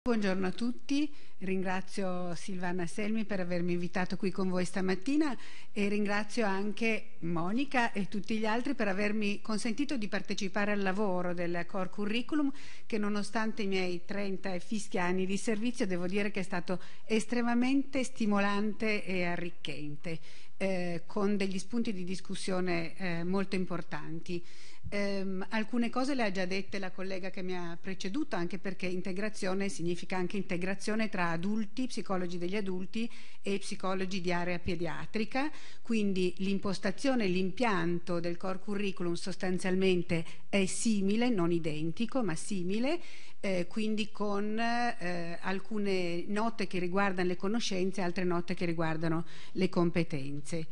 Buongiorno a tutti, ringrazio Silvana Selmi per avermi invitato qui con voi stamattina e ringrazio anche Monica e tutti gli altri per avermi consentito di partecipare al lavoro del Core Curriculum, che nonostante i miei 30 e fischi anni di servizio devo dire che è stato estremamente stimolante e arricchente, con degli spunti di discussione molto importanti. Alcune cose le ha già dette la collega che mi ha preceduto, anche perché integrazione significa anche integrazione tra adulti, psicologi degli adulti e psicologi di area pediatrica, quindi l'impostazione, l'impianto del core curriculum sostanzialmente è simile, non identico ma simile, quindi con alcune note che riguardano le conoscenze e altre note che riguardano le competenze.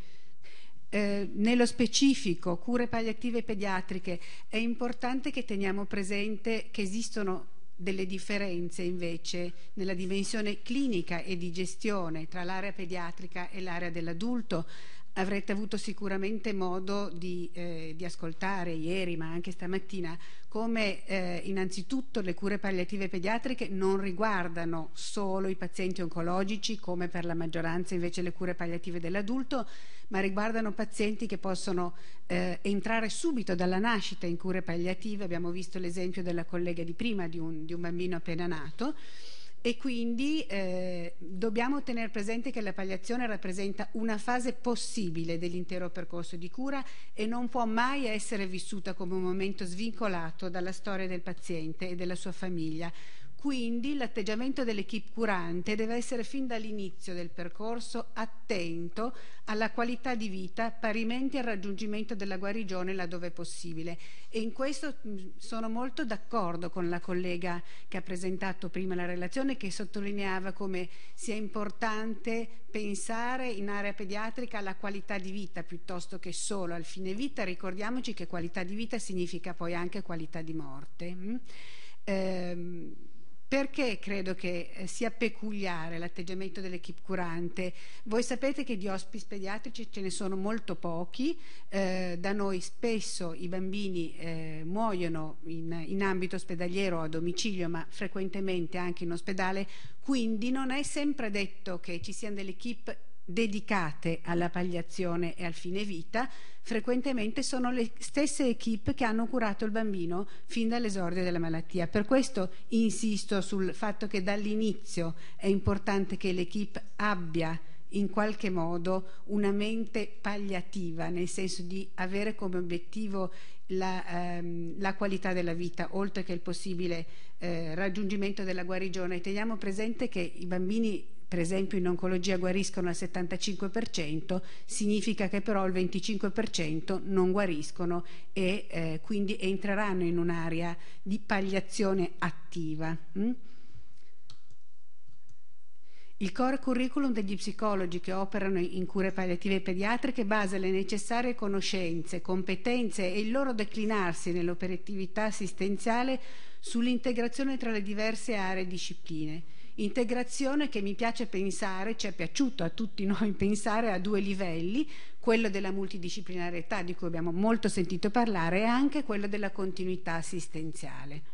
Nello specifico, cure palliative pediatriche, è importante che teniamo presente che esistono delle differenze invece nella dimensione clinica e di gestione tra l'area pediatrica e l'area dell'adulto. Avrete avuto sicuramente modo di ascoltare ieri, ma anche stamattina, come innanzitutto le cure palliative pediatriche non riguardano solo i pazienti oncologici, come per la maggioranza invece le cure palliative dell'adulto, ma riguardano pazienti che possono entrare subito dalla nascita in cure palliative. Abbiamo visto l'esempio della collega di prima di un bambino appena nato. E quindi dobbiamo tenere presente che la palliazione rappresenta una fase possibile dell'intero percorso di cura e non può mai essere vissuta come un momento svincolato dalla storia del paziente e della sua famiglia. Quindi l'atteggiamento dell'equipe curante deve essere fin dall'inizio del percorso attento alla qualità di vita, parimenti al raggiungimento della guarigione laddove possibile. E in questo sono molto d'accordo con la collega che ha presentato prima la relazione, che sottolineava come sia importante pensare in area pediatrica alla qualità di vita piuttosto che solo al fine vita. Ricordiamoci che qualità di vita significa poi anche qualità di morte. Perché credo che sia peculiare l'atteggiamento dell'equipe curante? Voi sapete che di hospice pediatrici ce ne sono molto pochi, da noi spesso i bambini muoiono in ambito ospedaliero o a domicilio, ma frequentemente anche in ospedale, quindi non è sempre detto che ci siano delle equipe dedicate alla palliazione e al fine vita. Frequentemente sono le stesse equipe che hanno curato il bambino fin dall'esordio della malattia. Per questo insisto sul fatto che dall'inizio è importante che l'equipe abbia in qualche modo una mente palliativa, nel senso di avere come obiettivo la qualità della vita, oltre che il possibile raggiungimento della guarigione. Teniamo presente che i bambini, per esempio in oncologia, guariscono al 75%, significa che però il 25% non guariscono e quindi entreranno in un'area di palliazione attiva. Il core curriculum degli psicologi che operano in cure palliative pediatriche basa le necessarie conoscenze, competenze e il loro declinarsi nell'operatività assistenziale sull'integrazione tra le diverse aree e discipline. Integrazione che mi piace pensare, ci è piaciuto a tutti noi pensare a due livelli, quello della multidisciplinarietà di cui abbiamo molto sentito parlare e anche quello della continuità assistenziale.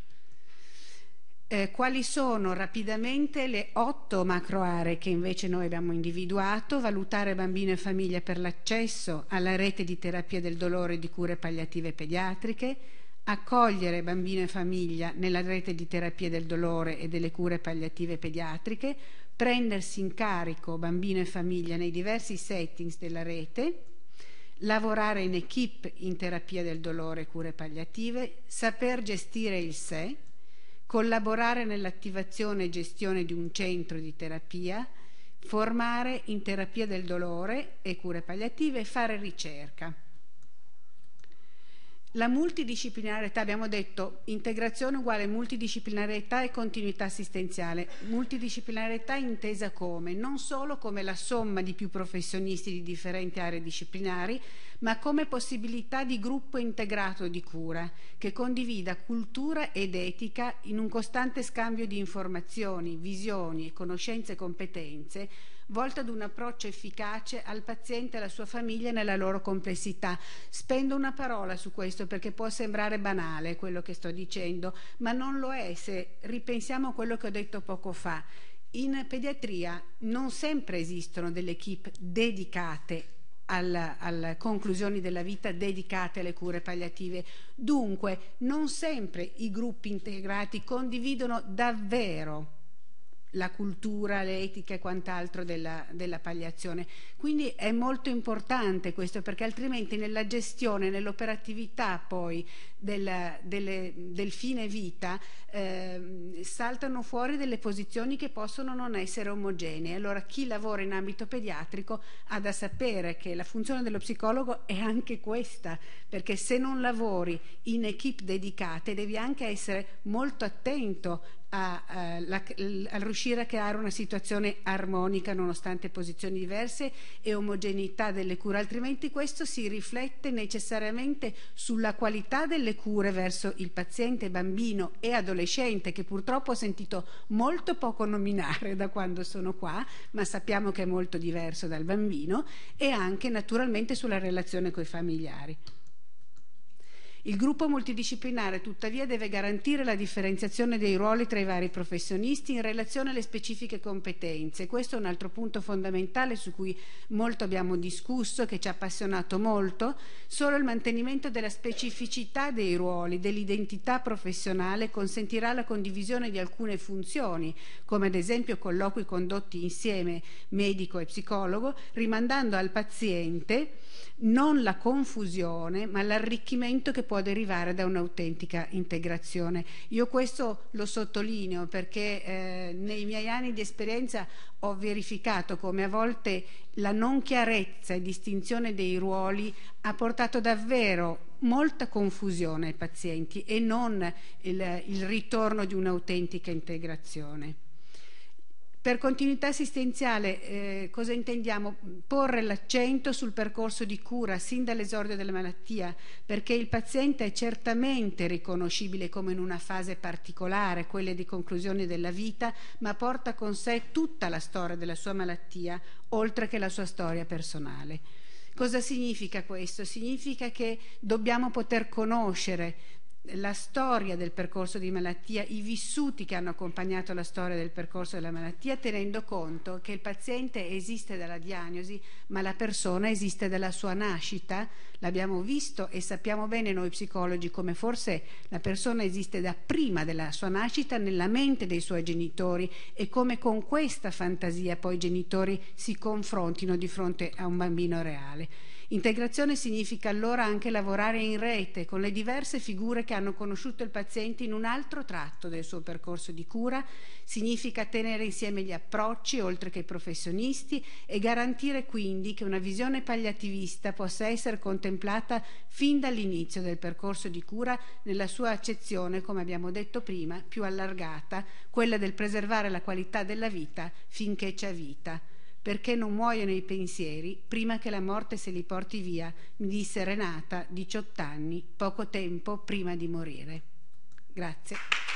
Quali sono rapidamente le 8 macro aree che invece noi abbiamo individuato? Valutare bambino e famiglia per l'accesso alla rete di terapia del dolore e di cure palliative pediatriche, accogliere bambino e famiglia nella rete di terapia del dolore e delle cure palliative pediatriche, prendersi in carico bambino e famiglia nei diversi settings della rete, lavorare in equipe in terapia del dolore e cure palliative, saper gestire il sé, collaborare nell'attivazione e gestione di un centro di terapia, formare in terapia del dolore e cure palliative e fare ricerca. La multidisciplinarietà, abbiamo detto, integrazione uguale multidisciplinarietà e continuità assistenziale. Multidisciplinarietà intesa come? Non solo come la somma di più professionisti di differenti aree disciplinari, ma come possibilità di gruppo integrato di cura, che condivida cultura ed etica in un costante scambio di informazioni, visioni, conoscenze e competenze, volta ad un approccio efficace al paziente e alla sua famiglia nella loro complessità. Spendo una parola su questo perché può sembrare banale quello che sto dicendo, ma non lo è se ripensiamo a quello che ho detto poco fa. In pediatria non sempre esistono delle equip dedicate alle conclusioni della vita, dedicate alle cure palliative. Dunque, non sempre i gruppi integrati condividono davvero la cultura, l'etica e quant'altro della palliazione. Quindi è molto importante questo, perché altrimenti nella gestione, nell'operatività poi del fine vita saltano fuori delle posizioni che possono non essere omogenee. Allora chi lavora in ambito pediatrico ha da sapere che la funzione dello psicologo è anche questa, perché se non lavori in equip dedicate devi anche essere molto attento a riuscire a creare una situazione armonica nonostante posizioni diverse e omogeneità delle cure, altrimenti questo si riflette necessariamente sulla qualità delle cure verso il paziente bambino e adolescente, che purtroppo ho sentito molto poco nominare da quando sono qua, ma sappiamo che è molto diverso dal bambino, e anche naturalmente sulla relazione coi familiari. Il gruppo multidisciplinare tuttavia deve garantire la differenziazione dei ruoli tra i vari professionisti in relazione alle specifiche competenze. Questo è un altro punto fondamentale su cui molto abbiamo discusso, che ci ha appassionato molto. Solo il mantenimento della specificità dei ruoli, dell'identità professionale consentirà la condivisione di alcune funzioni, come ad esempio colloqui condotti insieme medico e psicologo, rimandando al paziente non la confusione ma l'arricchimento che può derivare da un'autentica integrazione. Io questo lo sottolineo perché nei miei anni di esperienza ho verificato come a volte la non chiarezza e distinzione dei ruoli ha portato davvero molta confusione ai pazienti e non il ritorno di un'autentica integrazione. Per continuità assistenziale cosa intendiamo? Porre l'accento sul percorso di cura sin dall'esordio della malattia, perché il paziente è certamente riconoscibile come in una fase particolare, quella di conclusione della vita, ma porta con sé tutta la storia della sua malattia, oltre che la sua storia personale. Cosa significa questo? Significa che dobbiamo poter conoscere la storia del percorso di malattia, i vissuti che hanno accompagnato la storia del percorso della malattia, tenendo conto che il paziente esiste dalla diagnosi, ma la persona esiste dalla sua nascita. L'abbiamo visto e sappiamo bene noi psicologi come forse la persona esiste da prima della sua nascita nella mente dei suoi genitori e come con questa fantasia poi i genitori si confrontino di fronte a un bambino reale. Integrazione significa allora anche lavorare in rete con le diverse figure che hanno conosciuto il paziente in un altro tratto del suo percorso di cura, significa tenere insieme gli approcci oltre che i professionisti e garantire quindi che una visione palliativista possa essere contemplata fin dall'inizio del percorso di cura nella sua accezione, come abbiamo detto prima, più allargata, quella del preservare la qualità della vita finché c'è vita. Perché non muoiono i pensieri prima che la morte se li porti via, mi disse Renata, 18 anni, poco tempo prima di morire. Grazie.